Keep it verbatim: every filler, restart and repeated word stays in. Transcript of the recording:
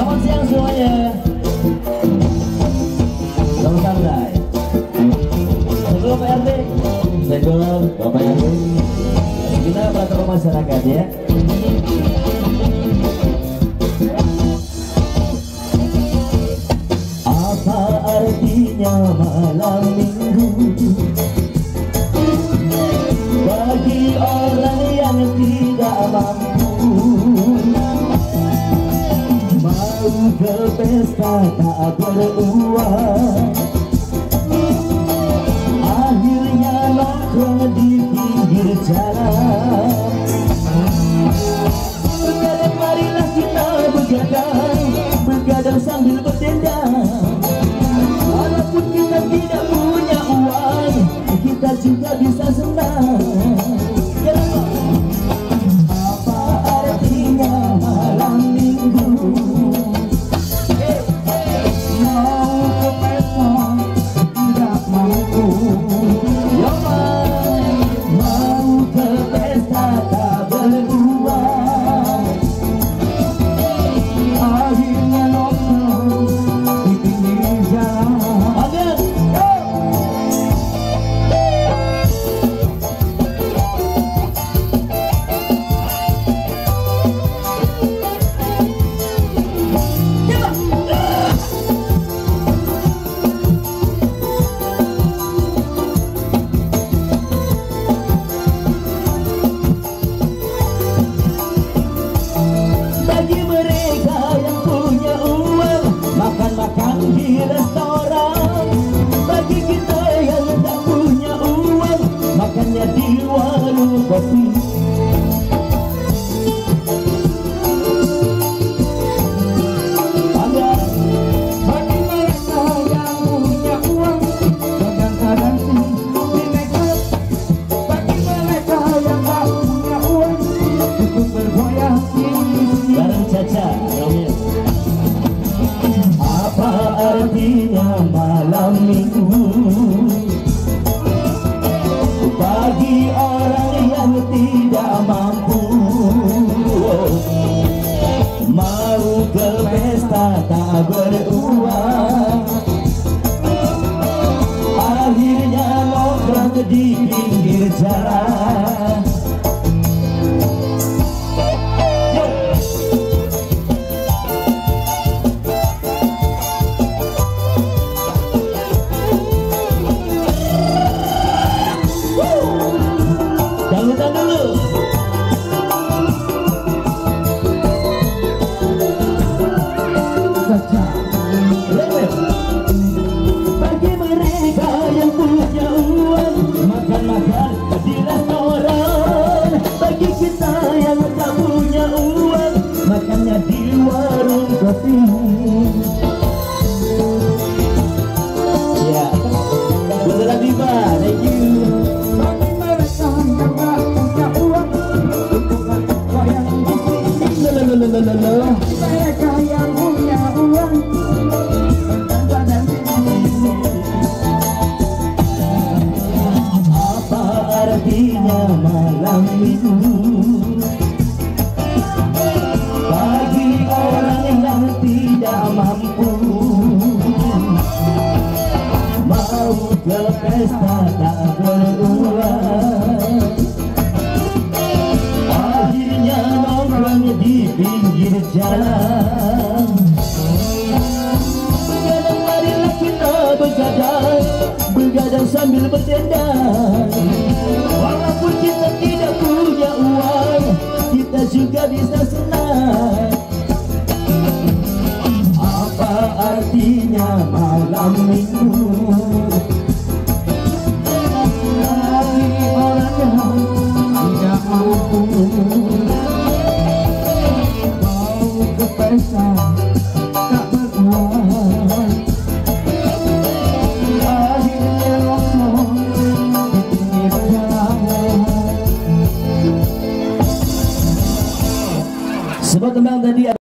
Selamat siang semuanya. Selamat santai. Sebelum Pak R T, sebelum Bapak R T, kita bertemu masyarakat ya. Apa artinya malam minggu bagi orang yang tidak mampu? Mau ke pesta tak beruang, akhirnya nongkrong di pinggir jalan. Sekarang marilah kita begadang, begadang sambil berdendang. Walaupun kita tidak punya uang, kita juga bisa senang. Apa artinya malam minggu? Mau ke pesta tidak mampu. Mau ke pesta tak beruang, akhirnya nongkrong di pinggir jalan. Bagi mereka yang punya uang, makan-makan di restoran. Bagi kita yang tak punya uang, makannya di warung kopi. Bangga. Bagi mereka yang punya uang, kadang-kadang sih di makeup. Bagi mereka yang tak punya uang, ikut bergoyang bareng Caca. Apa artinya malam minggu bagi orang yang tidak mampu? Mau ke pesta tak beruang, akhirnya nongkrong di pinggir jalan. Dangdutan dulu. Bagi mereka yang punya uang, makan-makan di restoran. Bagi kita yang tak punya uang, makannya di warung kopi. Ya, beneran Diva, thank you. Mereka yang punya uang, apa artinya malam minggu bagi orang yang tidak mampu? Mau ke pesta tak beruang, akhirnya nongkrong di pinggir jalan. Sekarang marilah kita begadang, begadang sambil berdendang.